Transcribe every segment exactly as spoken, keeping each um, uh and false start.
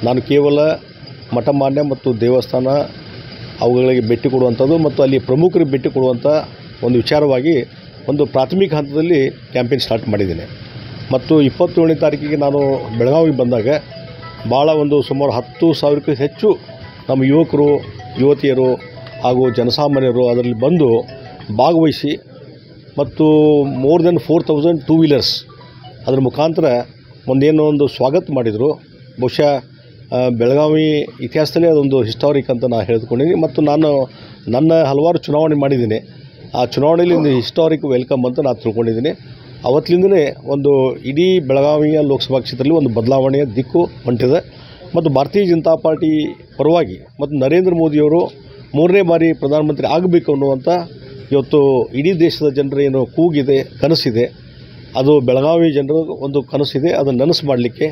ನಾನು ಕೇವಲ ಮಠಮಾನ್ಯ ಮತ್ತು ದೇವಸ್ಥಾನ ಅವುಗಳಿಗೆ ಭೇಟಿ ಕೊಡುವಂಥದ್ದು ಮತ್ತು ಅಲ್ಲಿ ಪ್ರಮುಖರಿಗೆ ಭೇಟಿ ಕೊಡುವಂಥ ಒಂದು ವಿಚಾರವಾಗಿ ಒಂದು ಪ್ರಾಥಮಿಕ ಹಂತದಲ್ಲಿ ಕ್ಯಾಂಪೇನ್ ಸ್ಟಾರ್ಟ್ ಮಾಡಿದ್ದೇನೆ. ಮತ್ತು ಇಪ್ಪತ್ತೇಳನೇ ತಾರೀಕಿಗೆ ನಾನು ಬೆಳಗಾವಿಗೆ ಬಂದಾಗ ಭಾಳ ಒಂದು ಸುಮಾರು ಹತ್ತು ಸಾವಿರಕ್ಕೂ ಹೆಚ್ಚು ನಮ್ಮ ಯುವಕರು ಯುವತಿಯರು ಹಾಗೂ ಜನಸಾಮಾನ್ಯರು ಅದರಲ್ಲಿ ಬಂದು ಭಾಗವಹಿಸಿ ಮತ್ತು more than four thousand two wheelers ಅದರ ಮುಖಾಂತರ ಒಂದೇನೋ ಒಂದು ಸ್ವಾಗತ ಮಾಡಿದರು. ಬಹುಶಃ ಬೆಳಗಾವಿ ಇತಿಹಾಸದಲ್ಲೇ ಅದೊಂದು ಹಿಸ್ಟಾರಿಕ್ ಅಂತ ನಾನು ಹೇಳಿಕೊಂಡಿದ್ದೀನಿ. ಮತ್ತು ನಾನು ನನ್ನ ಹಲವಾರು ಚುನಾವಣೆ ಮಾಡಿದ್ದೀನಿ. ಆ ಚುನಾವಣೆಯಲ್ಲಿ ಒಂದು ಹಿಸ್ಟಾರಿಕ್ ವೆಲ್ಕಮ್ ಅಂತ ನಾನು ತಿಳ್ಕೊಂಡಿದ್ದೀನಿ. ಅವತ್ತಿನಿಂದಲೇ ಒಂದು ಇಡೀ ಬೆಳಗಾವಿಯ ಲೋಕಸಭಾ ಕ್ಷೇತ್ರದಲ್ಲಿ ಒಂದು ಬದಲಾವಣೆಯ ದಿಕ್ಕು ಹೊಂಟಿದೆ. ಮತ್ತು ಭಾರತೀಯ ಜನತಾ ಪಾರ್ಟಿ ಪರವಾಗಿ ಮತ್ತು ನರೇಂದ್ರ ಮೋದಿಯವರು ಮೂರನೇ ಬಾರಿ ಪ್ರಧಾನಮಂತ್ರಿ ಆಗಬೇಕು ಅನ್ನುವಂಥ ಇವತ್ತು ಇಡೀ ದೇಶದ ಜನರ ಏನು ಕೂಗಿದೆ, ಕನಸಿದೆ, ಅದು ಬೆಳಗಾವಿ ಜನರ ಒಂದು ಕನಸಿದೆ. ಅದನ್ನು ನನಸು ಮಾಡಲಿಕ್ಕೆ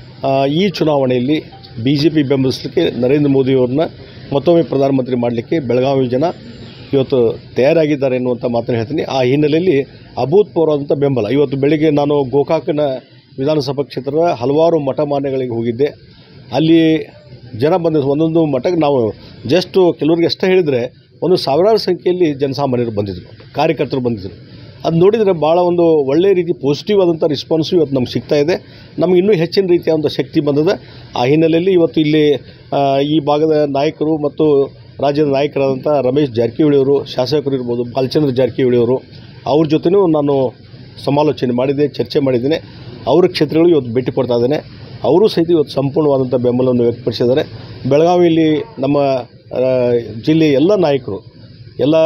ಈ ಚುನಾವಣೆಯಲ್ಲಿ ಬಿ ಜೆ ಪಿ ಬೆಂಬಲಿಸಲಿಕ್ಕೆ ನರೇಂದ್ರ ಮೋದಿಯವ್ರನ್ನ ಮತ್ತೊಮ್ಮೆ ಪ್ರಧಾನಮಂತ್ರಿ ಮಾಡಲಿಕ್ಕೆ ಬೆಳಗಾವಿ ಜನ ಇವತ್ತು ತಯಾರಾಗಿದ್ದಾರೆ ಎನ್ನುವಂಥ ಮಾತನ್ನು ಹೇಳ್ತೀನಿ. ಆ ಹಿನ್ನೆಲೆಯಲ್ಲಿ ಅಭೂತಪೂರ್ವವಾದಂಥ ಬೆಂಬಲ. ಇವತ್ತು ಬೆಳಿಗ್ಗೆ ನಾನು ಗೋಕಾಕನ ವಿಧಾನಸಭಾ ಕ್ಷೇತ್ರದ ಹಲವಾರು ಮಠ ಮಾನ್ಯಗಳಿಗೆ ಹೋಗಿದ್ದೆ. ಅಲ್ಲಿ ಜನ ಬಂದಿದ್ದು ಒಂದೊಂದು ಮಠಕ್ಕೆ ನಾವು ಜಸ್ಟು ಕೆಲವರಿಗೆ ಅಷ್ಟೇ ಹೇಳಿದರೆ ಒಂದು ಸಾವಿರಾರು ಸಂಖ್ಯೆಯಲ್ಲಿ ಜನಸಾಮಾನ್ಯರು ಬಂದಿದ್ದರು, ಕಾರ್ಯಕರ್ತರು ಬಂದಿದ್ದರು. ಅದು ನೋಡಿದರೆ ಭಾಳ ಒಂದು ಒಳ್ಳೆಯ ರೀತಿ ಪಾಸಿಟಿವ್ ಆದಂಥ ರೆಸ್ಪಾನ್ಸು ಇವತ್ತು ನಮ್ಗೆ ಸಿಗ್ತಾ ಇದೆ. ನಮ್ಗೆ ಇನ್ನೂ ಹೆಚ್ಚಿನ ರೀತಿಯ ಒಂದು ಶಕ್ತಿ ಬಂದಿದೆ. ಆ ಹಿನ್ನೆಲೆಯಲ್ಲಿ ಇವತ್ತು ಇಲ್ಲಿ ಈ ಭಾಗದ ನಾಯಕರು ಮತ್ತು ರಾಜ್ಯದ ನಾಯಕರಾದಂಥ ರಮೇಶ್ ಜಾರಕಿಹೊಳಿ ಅವರು, ಶಾಸಕರು ಇರ್ಬೋದು, ಬಾಲಚಂದ್ರ ಜಾರಕಿಹೊಳಿ ಅವರು, ಅವ್ರ ಜೊತೆನೂ ನಾನು ಸಮಾಲೋಚನೆ ಮಾಡಿದ್ದೆ, ಚರ್ಚೆ ಮಾಡಿದ್ದೇನೆ. ಅವ್ರ ಕ್ಷೇತ್ರಗಳು ಇವತ್ತು ಭೇಟಿ ಕೊಡ್ತಾ ಇದ್ದೇನೆ. ಅವರು ಸಹಿತ ಇವತ್ತು ಸಂಪೂರ್ಣವಾದಂಥ ಬೆಂಬಲವನ್ನು ವ್ಯಕ್ತಪಡಿಸಿದ್ದಾರೆ. ಬೆಳಗಾವಿಯಲ್ಲಿ ನಮ್ಮ ಜಿಲ್ಲೆಯ ಎಲ್ಲ ನಾಯಕರು, ಎಲ್ಲ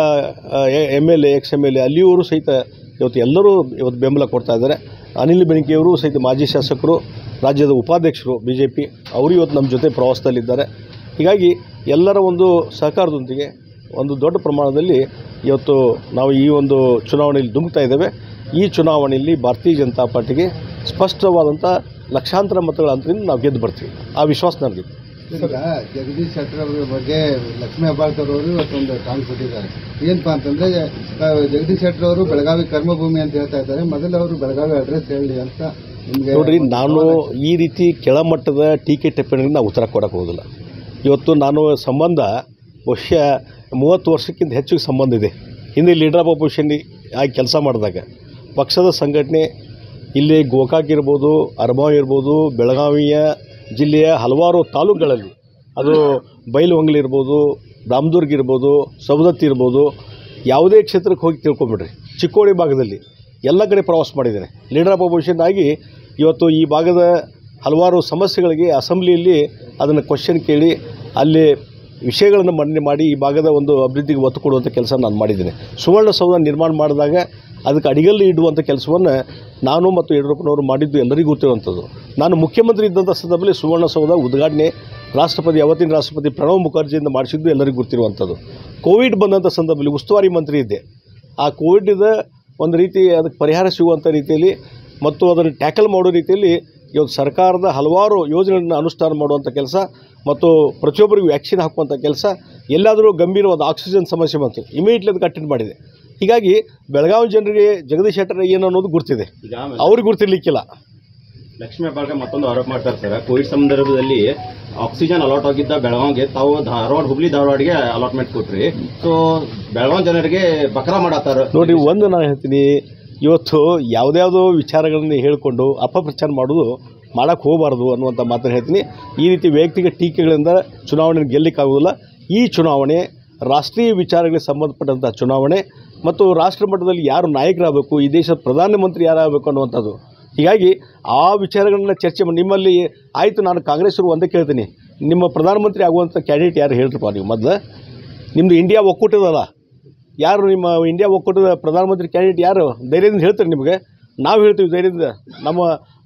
M L A ex M L A ಅಲ್ಲಿಯವರು ಸಹಿತ ಇವತ್ತು ಎಲ್ಲರೂ ಇವತ್ತು ಬೆಂಬಲ ಕೊಡ್ತಾ ಇದ್ದಾರೆ. ಅನಿಲ್ ಬೆನಕೆಯವರು ಸಹಿತ ಮಾಜಿ ಶಾಸಕರು, ರಾಜ್ಯದ ಉಪಾಧ್ಯಕ್ಷರು ಬಿ ಜೆ ಪಿ, ಅವರು ಇವತ್ತು ನಮ್ಮ ಜೊತೆ ಪ್ರವಾಸದಲ್ಲಿದ್ದಾರೆ. ಹೀಗಾಗಿ ಎಲ್ಲರ ಒಂದು ಸಹಕಾರದೊಂದಿಗೆ ಒಂದು ದೊಡ್ಡ ಪ್ರಮಾಣದಲ್ಲಿ ಇವತ್ತು ನಾವು ಈ ಒಂದು ಚುನಾವಣೆಯಲ್ಲಿ ಧುಮುಕ್ತಾ ಇದ್ದೇವೆ. ಈ ಚುನಾವಣೆಯಲ್ಲಿ ಭಾರತೀಯ ಜನತಾ ಪಾರ್ಟಿಗೆ ಸ್ಪಷ್ಟವಾದಂಥ ಲಕ್ಷಾಂತರ ಮತಗಳ ಅಂತರಿಂದ ನಾವು ಗೆದ್ದು ಬರ್ತೀವಿ. ಆ ವಿಶ್ವಾಸ ನನಗೆ. ಈಗ ಜಗದೀಶ್ ಶೆಟ್ಟರ್ ಅವರ ಬಗ್ಗೆ ಲಕ್ಷ್ಮೀ ಹೆಬ್ಬಾಳ್ಕರ್ ಅವರು ಇವತ್ತೊಂದು ಟಾಂಗ್ ಕೊಟ್ಟಿದ್ದಾರೆ. ಏನಪ್ಪ ಅಂತಂದರೆ, ಜಗದೀಶ್ ಶೆಟ್ಟರ್ ಅವರು ಬೆಳಗಾವಿ ಕರ್ಮಭೂಮಿ ಅಂತ ಹೇಳ್ತಾ ಇದ್ದಾರೆ. ಮೊದಲು ಅವರು ಬೆಳಗಾವಿ ಅಡ್ರೆಸ್ ಹೇಳಿ ಅಂತ ನಿಮಗೆ ನೋಡಿರಿ, ನಾನು ಈ ರೀತಿ ಕೆಳಮಟ್ಟದ ಟೀಕೆ ಟಿಪ್ಪಣಿಗೆ ನಾವು ಉತ್ತರ ಕೊಡೋಕ್ಕೆ ಹೋಗೋದಿಲ್ಲ. ಇವತ್ತು ನಾನು ಸಂಬಂಧ ಬಹುಶಃ ಮೂವತ್ತು ವರ್ಷಕ್ಕಿಂತ ಹೆಚ್ಚಿಗೆ ಸಂಬಂಧ ಇದೆ. ಹಿಂದೆ ಲೀಡರ್ ಆಫ್ ಅಪೋಸಿಷನ್ ಆಗಿ ಕೆಲಸ ಮಾಡಿದಾಗ ಪಕ್ಷದ ಸಂಘಟನೆ ಇಲ್ಲಿ ಗೋಕಾಕ್ ಇರ್ಬೋದು, ಅರಬಾವಿ ಇರ್ಬೋದು, ಬೆಳಗಾವಿಯ ಜಿಲ್ಲೆಯ ಹಲವಾರು ತಾಲೂಕುಗಳಲ್ಲಿ, ಅದು ಬೈಲಹೊಂಗಲ ಇರ್ಬೋದು, ರಾಮದುರ್ಗ ಇರ್ಬೋದು, ಸವದತ್ತಿ ಇರ್ಬೋದು, ಯಾವುದೇ ಕ್ಷೇತ್ರಕ್ಕೆ ಹೋಗಿ ತಿಳ್ಕೊಂಬಿಡ್ರಿ. ಚಿಕ್ಕೋಡಿ ಭಾಗದಲ್ಲಿ ಎಲ್ಲ ಕಡೆ ಪ್ರವಾಸ ಮಾಡಿದ್ದೇನೆ. ಲೀಡರ್ ಆಫ್ ಅಪೋಸಿಷನ್ ಆಗಿ ಇವತ್ತು ಈ ಭಾಗದ ಹಲವಾರು ಸಮಸ್ಯೆಗಳಿಗೆ ಅಸೆಂಬ್ಲಿಯಲ್ಲಿ ಅದನ್ನು ಕ್ವಶನ್ ಕೇಳಿ ಅಲ್ಲಿ ವಿಷಯಗಳನ್ನು ಮಂಡನೆ ಮಾಡಿ ಈ ಭಾಗದ ಒಂದು ಅಭಿವೃದ್ಧಿಗೆ ಒತ್ತು ಕೊಡುವಂಥ ಕೆಲಸ ನಾನು ಮಾಡಿದ್ದೇನೆ. ಸುವರ್ಣಸೌಧ ನಿರ್ಮಾಣ ಮಾಡಿದಾಗ ಅದಕ್ಕೆ ಅಡಿಗಲ್ಲು ಇಡುವಂಥ ಕೆಲಸವನ್ನು ನಾನು ಮತ್ತು ಯಡಿಯೂರಪ್ಪನವರು ಮಾಡಿದ್ದು ಎಲ್ಲರಿಗೂ ಗೊತ್ತಿರುವಂಥದ್ದು. ನಾನು ಮುಖ್ಯಮಂತ್ರಿ ಇದ್ದಂಥ ಸಂದರ್ಭದಲ್ಲಿ ಸುವರ್ಣಸೌಧ ಉದ್ಘಾಟನೆ ರಾಷ್ಟ್ರಪತಿ ಅವತ್ತಿನ ರಾಷ್ಟ್ರಪತಿ ಪ್ರಣವ್ ಮುಖರ್ಜಿಯಿಂದ ಮಾಡಿಸಿದ್ದು ಎಲ್ಲರಿಗೂ ಗೊತ್ತಿರುವಂಥದ್ದು. ಕೋವಿಡ್ ಬಂದಂಥ ಸಂದರ್ಭದಲ್ಲಿ ಉಸ್ತುವಾರಿ ಮಂತ್ರಿ ಇದ್ದೆ. ಆ ಕೋವಿಡ್ದ ಒಂದು ರೀತಿ ಅದಕ್ಕೆ ಪರಿಹಾರ ಸಿಗುವಂಥ ರೀತಿಯಲ್ಲಿ ಮತ್ತು ಅದನ್ನು ಟ್ಯಾಕಲ್ ಮಾಡೋ ರೀತಿಯಲ್ಲಿ ಇವತ್ತು ಸರ್ಕಾರದ ಹಲವಾರು ಯೋಜನೆಗಳನ್ನು ಅನುಷ್ಠಾನ ಮಾಡುವಂಥ ಕೆಲಸ ಮತ್ತು ಪ್ರತಿಯೊಬ್ಬರಿಗೂ ವ್ಯಾಕ್ಸಿನ್ ಹಾಕುವಂಥ ಕೆಲಸ. ಎಲ್ಲಾದರೂ ಗಂಭೀರವಾದ ಆಕ್ಸಿಜನ್ ಸಮಸ್ಯೆ ಬಂತು, ಇಮಿಡಿಯೇಟ್ಲಿ ಅದಕ್ಕೆ ಅಟೆಂಡ್ ಮಾಡಿದೆ. ಹೀಗಾಗಿ ಬೆಳಗಾವಿ ಜನರಿಗೆ ಜಗದೀಶ್ ಶೆಟ್ಟರ್ ಏನು ಅನ್ನೋದು ಗುರ್ತಿದೆ, ಅವ್ರಿಗೆ ಗುರ್ತಿರ್ಲಿಕ್ಕಿಲ್ಲ. ಲಕ್ಷ್ಮೀ ಹೆಬ್ಬಾಳ್ಕರ್ ಮತ್ತೊಂದು ಆರೋಪ ಮಾಡ್ತಾರೆ ಸರ್, ಕೋವಿಡ್ ಸಂದರ್ಭದಲ್ಲಿ ಆಕ್ಸಿಜನ್ ಅಲಾಟ್ ಆಗಿದ್ದ ಬೆಳಗಾವಿಗೆ ತಾವು ಧಾರವಾಡ ಹುಬ್ಳಿ ಧಾರವಾಡಿಗೆ ಅಲಾಟ್ಮೆಂಟ್ ಕೊಟ್ರಿ. ಸೊ ಬೆಳಗಾವಿ ಜನರಿಗೆ ಬಕರಾ ಮಾಡತ್ತಾರ. ನೋಡಿ, ಒಂದು ನಾನು ಹೇಳ್ತೀನಿ, ಇವತ್ತು ಯಾವುದ್ಯಾವುದೋ ವಿಚಾರಗಳನ್ನು ಹೇಳಿಕೊಂಡು ಅಪಪ್ರಚಾರ ಮಾಡೋದು ಮಾಡೋಕ್ಕೆ ಹೋಗಬಾರ್ದು ಅನ್ನುವಂಥ ಮಾತನ್ನು ಹೇಳ್ತೀನಿ. ಈ ರೀತಿ ವೈಯಕ್ತಿಕ ಟೀಕೆಗಳಿಂದ ಚುನಾವಣೆ ಗೆಲ್ಲಕ್ಕಾಗೋದಿಲ್ಲ. ಈ ಚುನಾವಣೆ ರಾಷ್ಟ್ರೀಯ ವಿಚಾರಗಳಿಗೆ ಸಂಬಂಧಪಟ್ಟಂಥ ಚುನಾವಣೆ ಮತ್ತು ರಾಷ್ಟ್ರ ಮಟ್ಟದಲ್ಲಿ ಯಾರು ನಾಯಕರಾಗಬೇಕು, ಈ ದೇಶದ ಪ್ರಧಾನಮಂತ್ರಿ ಯಾರಾಗಬೇಕು ಅನ್ನುವಂಥದ್ದು. ಹೀಗಾಗಿ ಆ ವಿಚಾರಗಳನ್ನ ಚರ್ಚೆ ಮಾಡಿ ನಿಮ್ಮಲ್ಲಿ ಆಯಿತು. ನಾನು ಕಾಂಗ್ರೆಸ್ಸರು ಒಂದೇ ಕೇಳ್ತೀನಿ, ನಿಮ್ಮ ಪ್ರಧಾನಮಂತ್ರಿ ಆಗುವಂಥ ಕ್ಯಾಂಡಿಡೇಟ್ ಯಾರು ಹೇಳ್ರಪ್ಪ ನೀವು. ಮೊದಲು ನಿಮ್ಮದು ಇಂಡಿಯಾ ಒಕ್ಕೂಟದಲ್ಲ, ಯಾರು ನಿಮ್ಮ ಇಂಡಿಯಾ ಒಕ್ಕೂಟದ ಪ್ರಧಾನಮಂತ್ರಿ ಕ್ಯಾಂಡಿಡೇಟ್ ಯಾರು ಧೈರ್ಯದಿಂದ ಹೇಳ್ತಾರೆ ನಿಮಗೆ? ನಾವು ಹೇಳ್ತೀವಿ ಧೈರ್ಯದಿಂದ. ನಮ್ಮ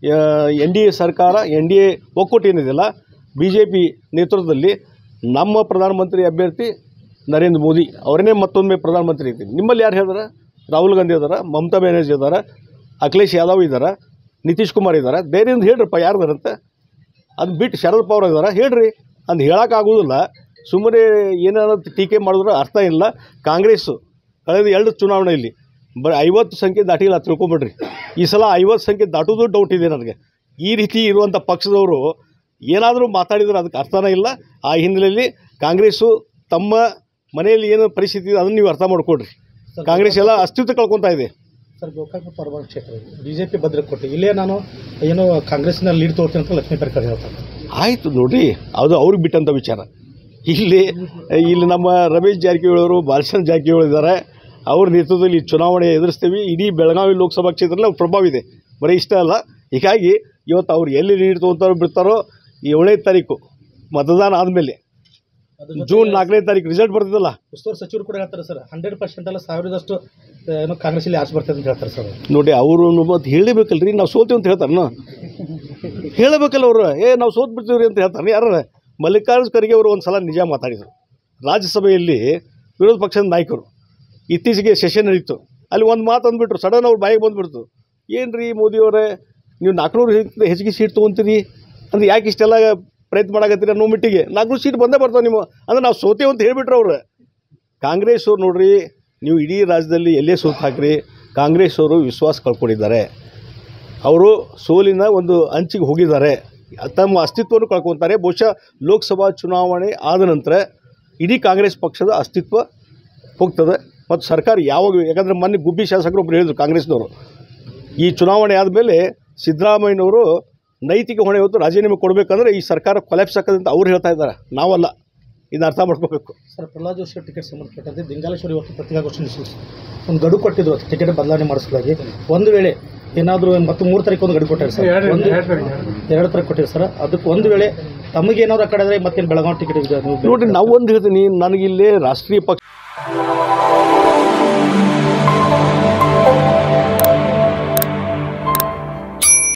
ಎನ್ ಡಿ ಎ ಸರ್ಕಾರ, ಎನ್ ಡಿ ಎ ಒಕ್ಕೂಟ ಏನಿದೆಯಲ್ಲ, ಬಿ ಜೆ ಪಿ ನೇತೃತ್ವದಲ್ಲಿ ನಮ್ಮ ಪ್ರಧಾನಮಂತ್ರಿ ಅಭ್ಯರ್ಥಿ ನರೇಂದ್ರ ಮೋದಿ ಅವರನ್ನೇ ಮತ್ತೊಮ್ಮೆ ಪ್ರಧಾನಮಂತ್ರಿ ಇರ್ತೀನಿ. ನಿಮ್ಮಲ್ಲಿ ಯಾರು ಹೇಳಿದಾರೆ? ರಾಹುಲ್ ಗಾಂಧಿ ಇದ್ದಾರೆ, ಮಮತಾ ಬ್ಯಾನರ್ಜಿ ಇದ್ದಾರೆ, ಅಖಿಲೇಶ್ ಯಾದವ್ ಇದ್ದಾರೆ, ನಿತೀಶ್ ಕುಮಾರ್ ಇದ್ದಾರೆ. ಧೈರ್ಯದಿಂದ ಹೇಳ್ರಪ್ಪ ಯಾರ್ದಾರಂತೆ. ಅದು ಬಿಟ್ಟು ಶರದ್ ಪವಾರ್ ಇದ್ದಾರೆ, ಹೇಳ್ರಿ. ಅಂದು ಹೇಳೋಕ್ಕಾಗೋದಿಲ್ಲ. ಸುಮ್ಮನೆ ಏನಾದ್ರು ಟೀಕೆ ಮಾಡಿದ್ರೆ ಅರ್ಥ ಇಲ್ಲ. ಕಾಂಗ್ರೆಸ್ಸು ಕಳೆದ ಎರಡು ಚುನಾವಣೆಯಲ್ಲಿ ಬರೀ ಐವತ್ತು ಸಂಖ್ಯೆ ದಾಟಿಲ್ಲ, ತಿಳ್ಕೊಂಬಿಡ್ರಿ. ಈ ಸಲ ಐವತ್ತು ಸಂಖ್ಯೆ ದಾಟೋದು ಡೌಟ್ ಇದೆ ನನಗೆ. ಈ ರೀತಿ ಇರುವಂಥ ಪಕ್ಷದವರು ಏನಾದರೂ ಮಾತಾಡಿದ್ರೆ ಅದಕ್ಕೆ ಅರ್ಥನೇ ಇಲ್ಲ. ಆ ಹಿನ್ನೆಲೆಯಲ್ಲಿ ಕಾಂಗ್ರೆಸ್ಸು ತಮ್ಮ ಮನೆಯಲ್ಲಿ ಏನು ಪರಿಸ್ಥಿತಿ ಇದೆ ಅದನ್ನು ನೀವು ಅರ್ಥ ಮಾಡಿಕೊಡ್ರಿ. ಕಾಂಗ್ರೆಸ್ ಎಲ್ಲ ಅಸ್ತಿತ್ವ ಕಳ್ಕೊತಾ ಇದೆ. ಸರ್, ಗೋಕಾಕ ಪರವಾರ ಕ್ಷೇತ್ರ ಬಿ ಜೆ ಪಿ ಭದ್ರಕೋಟೆ, ಇಲ್ಲೇ ನಾನು ಏನು ಕಾಂಗ್ರೆಸ್ನ ಲೀಡ್ ತೋರ್ತೀನಿ ಅಂತ ಲಕ್ಷ್ಮೀ ಪರ್ಕರ್ ಹೇಳ್ತಾರೆ. ಆಯಿತು ನೋಡಿರಿ, ಅದು ಅವ್ರಿಗೆ ಬಿಟ್ಟಂಥ ವಿಚಾರ. ಇಲ್ಲಿ ಇಲ್ಲಿ ನಮ್ಮ ರಮೇಶ್ ಜಾರಕಿಹೊಳಿ ಅವರು, ಬಾಲಚಂದ್ರ ಜಾರಕಿಹೊಳಿ ಇದ್ದಾರೆ. ಅವ್ರ ನೇತೃತ್ವದಲ್ಲಿ ಚುನಾವಣೆ ಎದುರಿಸ್ತೀವಿ. ಇಡೀ ಬೆಳಗಾವಿ ಲೋಕಸಭಾ ಕ್ಷೇತ್ರದಲ್ಲಿ ಅವ್ರ ಪ್ರಭಾವ ಇದೆ, ಬರೀ ಇಷ್ಟ ಅಲ್ಲ. ಹೀಗಾಗಿ ಇವತ್ತು ಅವ್ರು ಎಲ್ಲಿ ಲೀಡ್ ತೊಗೊತಾರೋ ಬಿಡ್ತಾರೋ, ಏಳನೇ ತಾರೀಕು ಮತದಾನ ಆದಮೇಲೆ ಜೂನ್ ನಾಲ್ಕನೇ ತಾರೀಕು ರಿಸಲ್ಟ್ ಬರ್ತಿದ್ದಲ್ಲ, ಉಸ್ತುವಾರಿ ಸಚಿವರು ಕೂಡ ಹೇಳ್ತಾರೆ ಸರ್, ಹಂಡ್ರೆಡ್ ಪರ್ಸೆಂಟ್ ಅಲ್ಲ ಸಾವಿರದಷ್ಟು ಏನೋ ಕಾಂಗ್ರೆಸ್ಸಲ್ಲಿ ಆಚೆ ಬರ್ತದೆ ಅಂತ ಹೇಳ್ತಾರೆ ಸರ್. ನೋಡಿ, ಅವರು ಮತ್ತು ಹೇಳಬೇಕಲ್ರಿ, ನಾವು ಸೋತೀವಿ ಅಂತ ಹೇಳ್ತಾರೆ. ಹೇಳಬೇಕಲ್ಲ ಅವರು, ಏ ನಾವು ಸೋತ್ ಬಿಡ್ತೀವಿ ರೀ ಅಂತ ಹೇಳ್ತಾರೆ. ಯಾರು? ಮಲ್ಲಿಕಾರ್ಜುನ ಖರ್ಗೆ ಅವರು ಒಂದು ಸಲ ನಿಜ ಮಾತಾಡಿದರು ರಾಜ್ಯಸಭೆಯಲ್ಲಿ. ವಿರೋಧ ಪಕ್ಷದ ನಾಯಕರು ಇತ್ತೀಚೆಗೆ ಸೆಷನ್ ನಡೀತು, ಅಲ್ಲಿ ಒಂದು ಮಾತು ಅಂದ್ಬಿಟ್ರು, ಸಡನ್ ಅವ್ರು ಬಾಯಿಗೆ ಬಂದುಬಿಡ್ತು. ಏನು ರೀ ಮೋದಿಯವರೇ, ನೀವು ನಾಲ್ಕುನೂರು ಹೆಚ್ಚಿಗೆ ಸೀಟ್ ತೊಗೊತೀರಿ ಅಂದ್ರೆ ಯಾಕೆ ಇಷ್ಟೆಲ್ಲ ಪ್ರಯತ್ನ ಮಾಡಕತ್ತೀರಿ ಅನ್ನೋ ಮಟ್ಟಿಗೆ ನಾಲ್ಕುನೂರು ಸೀಟ್ ಬಂದೇ ಬರ್ತಾವೆ ನಿಮ್ಮ ಅಂದ್ರೆ ನಾವು ಸೋತೇವೆ ಅಂತ ಹೇಳಿಬಿಟ್ರು ಅವರು. ಕಾಂಗ್ರೆಸ್ ಅವ್ರು ನೋಡ್ರಿ, ನೀವು ಇಡೀ ರಾಜ್ಯದಲ್ಲಿ ಎಲ್ಲೇ ಸೋತು ಹಾಕ್ರಿ, ಕಾಂಗ್ರೆಸ್ ಅವರು ವಿಶ್ವಾಸ ಕಳ್ಕೊಂಡಿದ್ದಾರೆ. ಅವರು ಸೋಲಿನ ಒಂದು ಅಂಚಿಗೆ ಹೋಗಿದ್ದಾರೆ, ತಮ್ಮ ಅಸ್ತಿತ್ವವನ್ನು ಕಳ್ಕೊತಾರೆ. ಬಹುಶಃ ಲೋಕಸಭಾ ಚುನಾವಣೆ ಆದ ನಂತರ ಇಡೀ ಕಾಂಗ್ರೆಸ್ ಪಕ್ಷದ ಅಸ್ತಿತ್ವ ಹೋಗ್ತದೆ. ಮತ್ತು ಸರ್ಕಾರ ಯಾವಾಗ, ಯಾಕಂದರೆ ಮೊನ್ನೆ ಗುಬ್ಬಿ ಶಾಸಕರು ಒಬ್ಬರು ಹೇಳಿದರು ಕಾಂಗ್ರೆಸ್ನವರು, ಈ ಚುನಾವಣೆ ಆದಮೇಲೆ ಸಿದ್ದರಾಮಯ್ಯನವರು ನೈತಿಕ ಹೊಣೆ ಹೊತ್ತು ರಾಜೀನಾಮೆ ಕೊಡಬೇಕಂದ್ರೆ ಈ ಸರ್ಕಾರ ಕೊಲ್ಯಾಪ್ಸ್ ಆಗ್ತದೆ ಅಂತ ಅವ್ರು ಹೇಳ್ತಾ ಇದ್ದಾರೆ, ನಾವಲ್ಲ. ಇದನ್ನ ಅರ್ಥ ಮಾಡ್ಕೋಬೇಕು. ಸರ್, ಪ್ರಹ್ಲಾದ್ ಜೋಶಿ ಟಿಕೆಟ್ ಸಂಬಂಧಪಟ್ಟಂತೆ ದಿಂಗಾಲೇಶ್ವರಿ ಇವತ್ತು ಪತ್ರಿಕಾಗೋಷ್ಠಿ ನಡೆಸಿ ಒಂದು ಗಡು ಕೊಟ್ಟಿದ್ರು ಟಿಕೆಟ್ ಬದಲಾವಣೆ ಮಾಡಿಸಲಾಗಿ. ಒಂದು ವೇಳೆ ಏನಾದರೂ ಮತ್ತು ಮೂರು ತಾರೀಕು ಒಂದು ಗಡು ಕೊಟ್ಟಾರೆ ಸರ್, ಒಂದು ಎರಡು ತಾರೀಕು ಕೊಟ್ಟಿರಿ ಸರ್. ಅದಕ್ಕೆ ಒಂದು ವೇಳೆ ತಮಗೇನಾದ್ರು ಆ ಕಡೆ ಆದರೆ ಮತ್ತೇನು ಬೆಳಗಾವಿ ಟಿಕೆಟ್ ಇದೆ ನೋಡಿರಿ, ನಾವು ಒಂದು ಹೇಳ್ತೀನಿ, ನನಗಿಲ್ಲೇ ರಾಷ್ಟ್ರೀಯ ಪಕ್ಷ